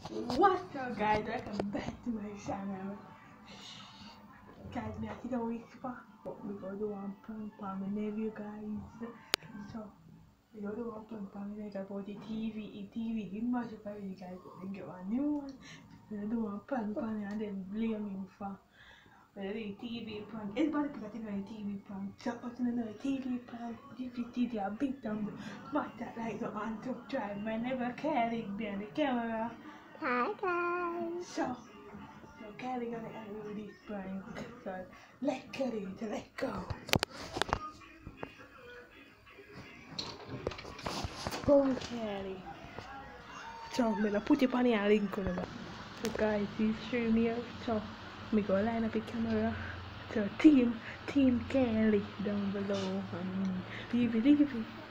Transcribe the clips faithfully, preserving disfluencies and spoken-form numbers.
What's up guys, welcome back to my channel. Guys, me I think a week for but we go do one prank for my nephew guys. So we go do one prank for my nephew about the T V. The T V didn't match up already guys, but then get one new one. We do one prank for him and then blame him for well, the T V prank. Everybody pick a thing on the T V prank. So but you know the T V prank, the T V a big time smash that like the on top drive. I never carry behind the camera. Hi guys. So, so Kelly gonna end with this prank. So let Kelly to let go. Go on Kelly. So I'm gonna put it on the link on the back. So guys, this stream here. So we go line up the camera. So team team Kelly down below and leave it, leave it.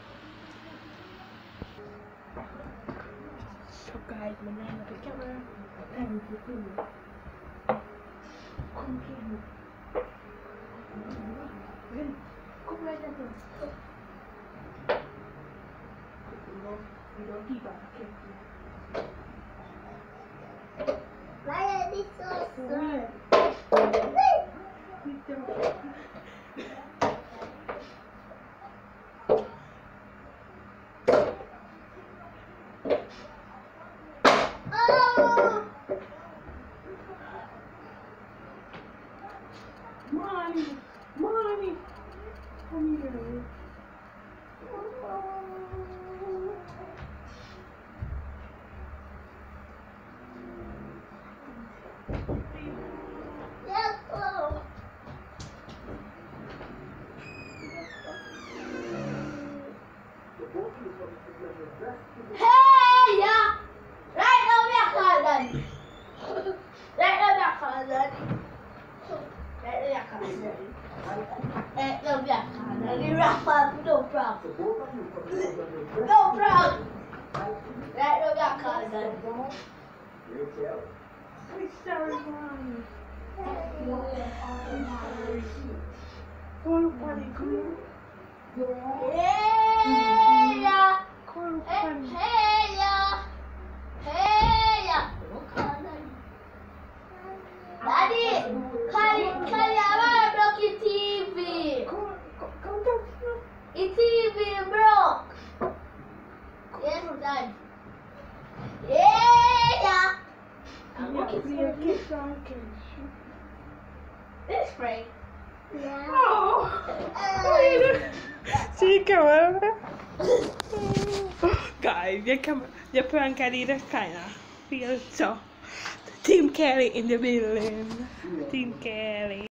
So guys, we line up the camera. And the video. Come here. Come right there. You don't keep up, okay? Why are they so slow? Mommy, mommy, come here. Let's go. Hey, yeah. Right now, we are calling. Right now, we are calling. Right now, we are calling. Right now, we are calling. Rapper, no problem. No problem. Right now, we are calling. I'm sorry, mommy. I'm sorry. Call Polly, come here. Hey, yeah. Call Hey, Polly. hey, yeah. Hey, yeah. Daddy, Kali, Kali, I broke your T V. Call, call, come down here. Your T V broke. Yes, Dad. Yeah. I'm Yeah, looking we for are kids on kids. this spray. Yeah. Oh! See, come on. Guys, you come, you prank Kelly this kind of feel so. Team Kelly in the building. Team Kelly.